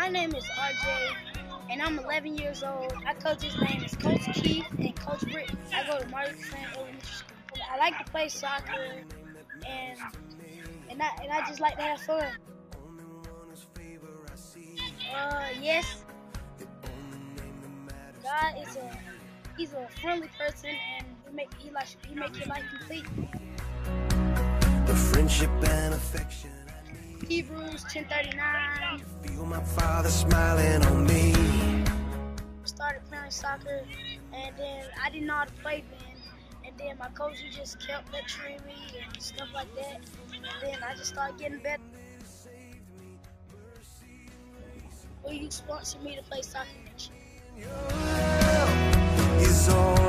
My name is RJ, and I'm 11 years old. My coach's name is Coach Keith and Coach Britt. I go to Marty Frank Elementary School. I like to play soccer, and I just like to have fun. Yes, God is he's a friendly person, and he make your life complete. The friendship and affection. Hebrews 10:39. Feel my Father smiling on me. Started playing soccer, and then I didn't know how to play then. And then my coach he just kept lecturing me and stuff like that. And then I just started getting better. Will you sponsor me to play soccer next year? Is all